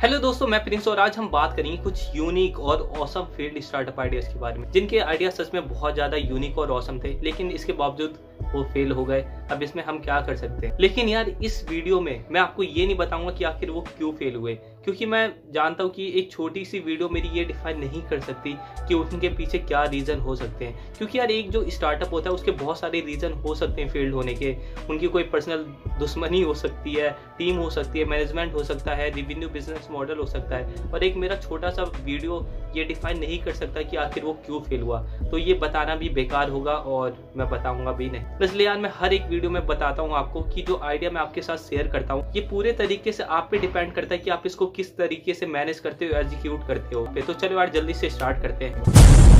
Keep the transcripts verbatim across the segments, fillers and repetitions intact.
Hello दोस्तों, मैं Prince और आज हम बात करेंगे कुछ यूनिक और ऑसम फील्ड स्टार्टअप आइडियाज के बारे में, जिनके आइडिया सच में बहुत ज्यादा यूनिक और ऑसम थे, लेकिन इसके बावजूद वो फेल हो गए। अब इसमें हम क्या कर सकते हैं। लेकिन यार इस वीडियो में मैं आपको ये नहीं बताऊंगा कि आखिर वो क्यों फेल हुए, क्योंकि मैं जानता हूँ कि एक छोटी सी वीडियो मेरी ये डिफाइन नहीं कर सकती कि उनके पीछे क्या रीजन हो सकते हैं। क्योंकि यार एक जो स्टार्टअप होता है उसके बहुत सारे रीजन हो सकते हैं फेल्ड होने के। उनकी कोई पर्सनल दुश्मनी हो सकती है, टीम हो सकती है, मैनेजमेंट हो सकता है, रेवेन्यू बिजनेस मॉडल हो सकता है, और एक मेरा छोटा सा वीडियो ये डिफाइन नहीं कर सकता कि आखिर वो क्यों फेल हुआ। तो ये बताना भी बेकार होगा और मैं बताऊंगा भी नहीं। इसलिए यार मैं हर एक वीडियो में बताता हूँ आपको कि जो आइडिया मैं आपके साथ शेयर करता हूँ ये पूरे तरीके से आप पे डिपेंड करता है कि आप इसको किस तरीके से मैनेज करते हो, एग्जीक्यूट करते हो। तो चलो यार जल्दी से स्टार्ट करते हैं।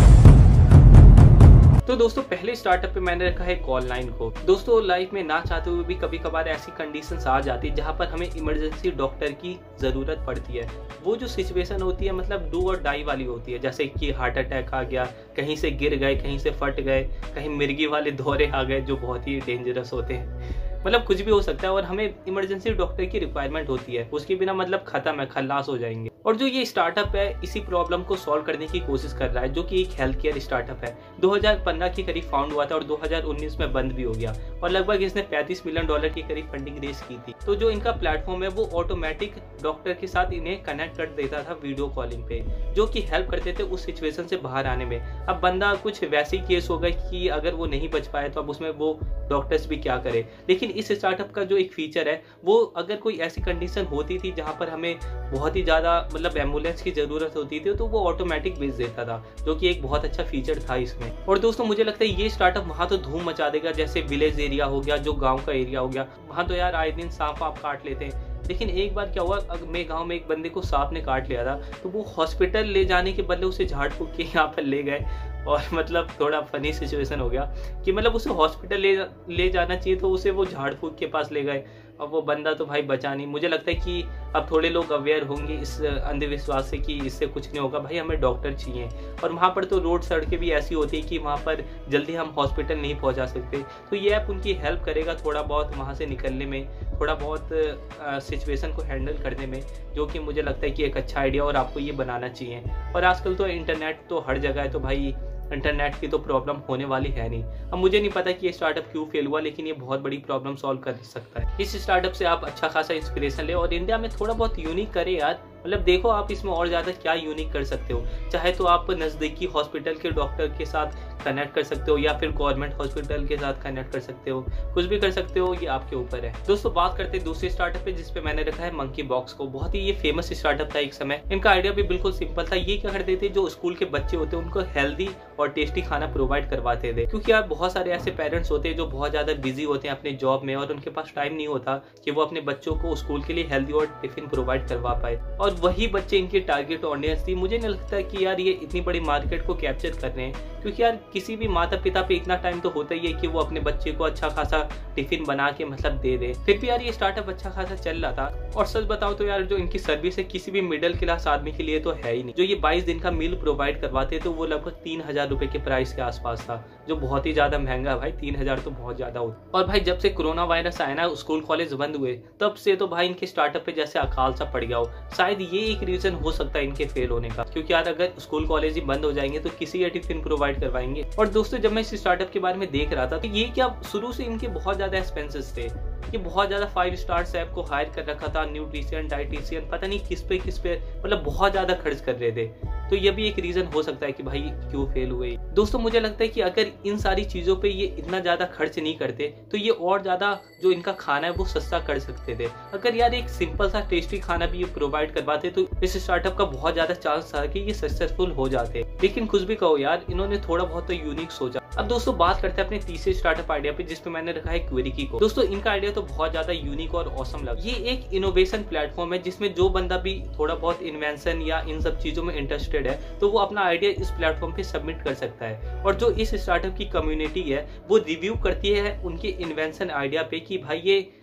तो दोस्तों पहले स्टार्टअप पे मैंने रखा है कॉल नाइन को। दोस्तों लाइफ में ना चाहते हुए भी कभी कभार ऐसी कंडीशंस आ जाती है जहाँ पर हमें इमरजेंसी डॉक्टर की जरूरत पड़ती है। वो जो सिचुएशन होती है मतलब डू और डाई वाली होती है, जैसे कि हार्ट अटैक आ गया, कहीं से गिर गए, कहीं से फट गए, कहीं मिर्गी वाले दौरे आ गए जो बहुत ही डेंजरस होते हैं। मतलब कुछ भी हो सकता है और हमें इमरजेंसी डॉक्टर की रिक्वायरमेंट होती है। उसके बिना मतलब खत्म है, खल्लास हो जाएंगे। और जो ये स्टार्टअप है इसी प्रॉब्लम को सॉल्व करने की कोशिश कर रहा है, जो कि एक हेल्थ केयर स्टार्टअप है। दो हज़ार पंद्रह के करीब फाउंड हुआ था और दो हज़ार उन्नीस में बंद भी हो गया, और लगभग इसने पैंतीस मिलियन डॉलर के करीब फंडिंग रेज की थी। तो जो इनका प्लेटफॉर्म है वो ऑटोमेटिक डॉक्टर के साथ इन्हें कनेक्ट कर देता था वीडियो कॉलिंग पे, जो कि हेल्प करते थे उस सिचुएशन से बाहर आने में। अब बंदा कुछ वैसे ही केस हो गए कि अगर वो नहीं बच पाए तो अब उसमें वो डॉक्टर्स भी क्या करे। लेकिन इस स्टार्टअप का जो एक फीचर है वो अगर कोई ऐसी कंडीशन होती थी जहां पर हमें बहुत ही ज्यादा मतलब एम्बुलेंस की जरूरत होती थी तो वो ऑटोमेटिक भेज देता था, जो कि एक बहुत अच्छा फीचर था इसमें। और दोस्तों मुझे लगता है ये स्टार्टअप वहां तो धूम मचा देगा, जैसे विलेज एरिया हो गया, जो गांव का एरिया हो गया, वहां तो यार आए दिन सांप आप काट लेते हैं। लेकिन एक बार क्या हुआ, मेरे गांव में एक बंदे को सांप ने काट लिया था, तो वो हॉस्पिटल ले जाने के बदले उसे झाड़ फूक के यहाँ पर ले गए। और मतलब थोड़ा फनी सिचुएशन हो गया कि मतलब उसे हॉस्पिटल ले ले जाना चाहिए तो उसे वो झाड़ फूक के पास ले गए, और वो बंदा तो भाई बचा नहीं। मुझे लगता है कि अब थोड़े लोग अवेयर होंगे इस अंधविश्वास से कि इससे कुछ नहीं होगा, भाई हमें डॉक्टर चाहिए। और वहाँ पर तो रोड सड़कें भी ऐसी होती है कि वहाँ पर जल्दी हम हॉस्पिटल नहीं पहुँचा सकते, तो ये ऐप उनकी हेल्प करेगा थोड़ा बहुत वहाँ से निकलने में, थोड़ा बहुत सिचुएशन को हैंडल करने में, जो कि मुझे लगता है कि एक अच्छा आइडिया और आपको ये बनाना चाहिए। और आजकल तो इंटरनेट तो हर जगह है, तो भाई इंटरनेट की तो प्रॉब्लम होने वाली है नहीं। अब मुझे नहीं पता कि ये स्टार्टअप क्यों फेल हुआ, लेकिन ये बहुत बड़ी प्रॉब्लम सॉल्व कर सकता है। इस स्टार्टअप से आप अच्छा खासा इंस्पिरेशन ले और इंडिया में थोड़ा बहुत यूनिक करे यार। मतलब देखो आप इसमें और ज्यादा क्या यूनिक कर सकते हो। चाहे तो आप नजदीकी हॉस्पिटल के डॉक्टर के साथ कनेक्ट कर सकते हो या फिर गवर्नमेंट हॉस्पिटल के साथ कनेक्ट कर सकते हो, कुछ भी कर सकते हो, ये आपके ऊपर है। दोस्तों बात करते हैं दूसरे स्टार्टअप पे जिसपे मैंने रखा है मंकी बॉक्स को। बहुत ही ये फेमस स्टार्टअप था एक समय। इनका आइडिया भी बिल्कुल सिंपल था। ये क्या करते थे, जो स्कूल के बच्चे होते हैं उनको हेल्दी और टेस्टी खाना प्रोवाइड करवाते थे। क्योंकि यार बहुत सारे ऐसे पेरेंट्स होते हैं जो बहुत ज्यादा बिजी होते हैं अपने जॉब में और उनके पास टाइम नहीं होता कि वो अपने बच्चों को स्कूल के लिए हेल्दी और टिफिन प्रोवाइड करवा पाए, और वही बच्चे इनके टारगेट ऑडियंस थी। मुझे नहीं लगता कि यार ये इतनी बड़ी मार्केट को कैप्चर कर रहे हैं, क्योंकि यार किसी भी माता पिता पे इतना टाइम तो होता ही है कि वो अपने बच्चे को अच्छा खासा टिफिन बना के मतलब दे दे। फिर भी यार ये स्टार्टअप अच्छा खासा चल रहा था। और सच बताओ तो यार जो इनकी सर्विस है किसी भी मिडिल क्लास आदमी के लिए तो है ही नहीं। जो ये बाईस दिन का मील प्रोवाइड करवाते तो वो लगभग तीन हजार रुपए के प्राइस के आसपास था, जो बहुत ही ज्यादा महंगा। भाई तीन हजार तो बहुत ज्यादा होता। और भाई जब से कोरोना वायरस आया ना, स्कूल कॉलेज बंद हुए, तब से तो भाई इनके स्टार्टअप पे जैसे अकाल सा पड़ गया हो। शायद ये एक रीजन हो सकता है इनके फेल होने का, क्योंकि यार अगर स्कूल कॉलेज ही बंद हो जाएंगे तो किसी का टिफिन प्रोवाइड करवाएंगे। और दोस्तों जब मैं इस स्टार्टअप के बारे में देख रहा था तो ये क्या शुरू से इनके बहुत ज्यादा एक्सपेंसेस थे। ये बहुत ज्यादा फाइव स्टार्स ऐप को हायर कर रखा था, न्यूट्रिशियन, डाइटिशियन, पता नहीं किस पे किस पे, मतलब बहुत ज्यादा खर्च कर रहे थे। तो ये भी एक रीजन हो सकता है कि भाई क्यों फेल हुए। दोस्तों मुझे लगता है कि अगर इन सारी चीजों पे ये इतना ज्यादा खर्च नहीं करते तो ये और ज्यादा जो इनका खाना है वो सस्ता कर सकते थे। अगर यार एक सिंपल सा टेस्टी खाना भी ये प्रोवाइड करवाते तो इस स्टार्टअप का बहुत ज्यादा चांस था कि ये सक्सेसफुल हो जाते। लेकिन कुछ भी कहो यार, इन्होंने थोड़ा बहुत तो यूनिक सोचा। अब दोस्तों बात करते हैं अपने तीसरे स्टार्टअप आइडिया पे जिसपे मैंने रखा है क्वेरिकी को। दोस्तों इनका आइडिया तो बहुत ज्यादा यूनिक और ऑसम लगा। ये एक इनोवेशन प्लेटफॉर्म है जिसमें जो बंदा भी थोड़ा बहुत इन्वेंशन या इन सब चीजों में इंटरेस्टेड है तो वो अपना आइडिया इस प्लेटफॉर्म पे सबमिट कर सकता है। और जो इस स्टार्टअप की कम्युनिटी है वो रिव्यू करती है उनके इन्वेंशन आइडिया पे कि भाई ये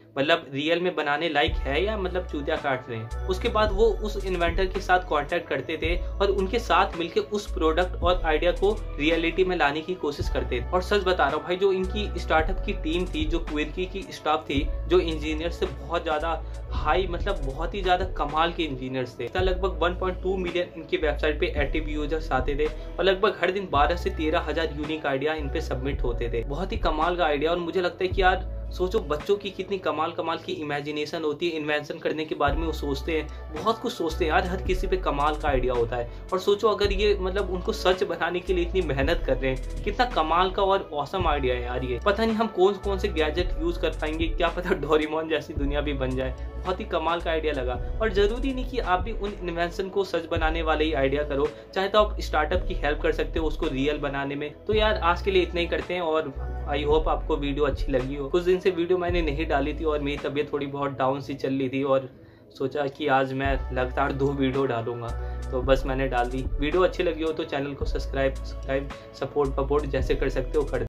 मतलब रियल में बनाने लायक है या मतलब चूतिया काट रहे हैं। उसके बाद वो उस इन्वेंटर के साथ कांटेक्ट करते थे और उनके साथ मिलकर उस प्रोडक्ट और आइडिया को रियलिटी में लाने की कोशिश करते थे। और सच बता रहा हूँ भाई, जो इनकी स्टार्टअप की टीम थी, जो क्विरकी की स्टाफ थी, जो इंजीनियर से बहुत ज्यादा हाई मतलब बहुत ही ज्यादा कमाल के इंजीनियर्स थे। लगभग वन पॉइंट टू मिलियन इनकी वेबसाइट पे एक्टिव यूजर्स आते थे और लगभग हर दिन बारह से तेरह हजार यूनिक आइडिया इन पे सबमिट होते थे। बहुत ही कमाल का आइडिया। और मुझे लगता है कि यार सोचो बच्चों की कितनी कमाल कमाल की इमेजिनेशन होती है, इन्वेंशन करने के बारे में वो सोचते हैं, बहुत कुछ सोचते हैं यार। हर किसी पे कमाल का आइडिया होता है। और सोचो अगर ये मतलब उनको सच बनाने के लिए इतनी मेहनत कर रहे हैं, कितना कमाल का और औसम आइडिया है यार ये। पता नहीं हम कौन कौन से गैजेट यूज कर पाएंगे, क्या पता डोरेमोन जैसी दुनिया भी बन जाए। बहुत ही कमाल का आइडिया लगा। और जरूरी नहीं कि आप भी उन इन्वेंशन को सच बनाने वाले ही आइडिया करो, चाहे तो आप स्टार्टअप की हेल्प कर सकते हो उसको रियल बनाने में। तो यार आज के लिए इतना ही करते हैं और आई होप आपको वीडियो अच्छी लगी हो। कुछ दिन से वीडियो मैंने नहीं डाली थी और मेरी तबीयत थोड़ी बहुत डाउन सी चल रही थी और सोचा कि आज मैं लगातार दो वीडियो डालूंगा, तो बस मैंने डाल दी। वीडियो अच्छी लगी हो तो चैनल को सब्सक्राइब सब्सक्राइब सपोर्ट वपोर्ट जैसे कर सकते हो कर